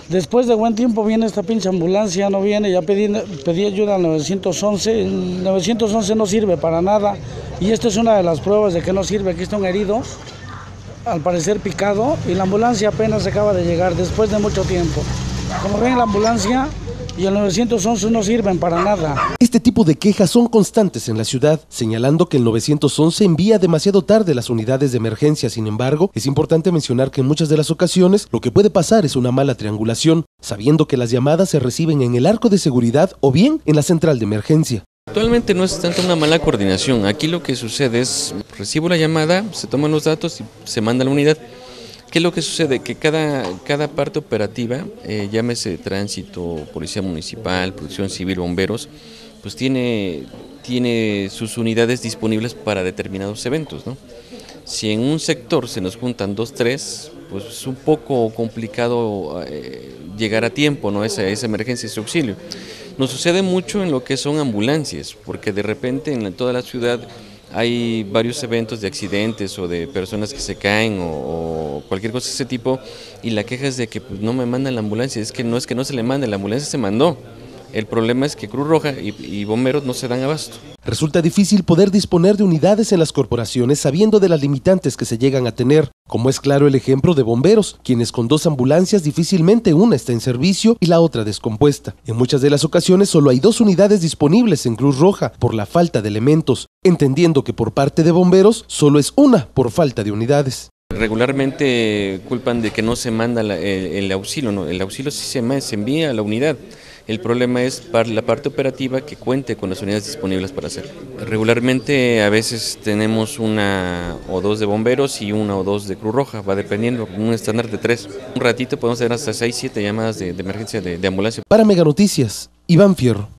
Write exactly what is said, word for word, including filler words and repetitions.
Después de buen tiempo viene esta pinche ambulancia, no viene, ya pedí, pedí ayuda al nueve once, el nueve once no sirve para nada y esta es una de las pruebas de que no sirve. Aquí está un herido, al parecer picado, y la ambulancia apenas acaba de llegar después de mucho tiempo. Como ven, la ambulancia y el nueve once no sirven para nada. Este tipo de quejas son constantes en la ciudad, señalando que el nueve once envía demasiado tarde las unidades de emergencia. Sin embargo, es importante mencionar que en muchas de las ocasiones lo que puede pasar es una mala triangulación, sabiendo que las llamadas se reciben en el arco de seguridad o bien en la central de emergencia. Actualmente no es tanto una mala coordinación. Aquí lo que sucede es, recibo la llamada, se toman los datos y se manda a la unidad. ¿Qué es lo que sucede? Que cada, cada parte operativa, eh, llámese tránsito, policía municipal, protección civil, bomberos, pues tiene, tiene sus unidades disponibles para determinados eventos, ¿no? Si en un sector se nos juntan dos, tres, pues es un poco complicado eh, llegar a tiempo, ¿no? Esa, esa emergencia, ese auxilio. Nos sucede mucho en lo que son ambulancias, porque de repente en la, toda la ciudad hay varios eventos de accidentes o de personas que se caen o, o cualquier cosa de ese tipo, y la queja es de que pues, no me mandan la ambulancia. Es que no es que no se le mande, la ambulancia se mandó. El problema es que Cruz Roja y, y bomberos no se dan abasto. Resulta difícil poder disponer de unidades en las corporaciones sabiendo de las limitantes que se llegan a tener, como es claro el ejemplo de bomberos, quienes con dos ambulancias difícilmente una está en servicio y la otra descompuesta. En muchas de las ocasiones solo hay dos unidades disponibles en Cruz Roja por la falta de elementos, entendiendo que por parte de bomberos solo es una por falta de unidades. Regularmente culpan de que no se manda la, el, el auxilio, no, el auxilio sí se, se envía a la unidad. El problema es para la parte operativa que cuente con las unidades disponibles para hacerlo. Regularmente a veces tenemos una o dos de bomberos y una o dos de Cruz Roja, va dependiendo, un estándar de tres. Un ratito podemos tener hasta seis, siete llamadas de, de emergencia de, de ambulancia. Para Mega Noticias, Iván Fierro.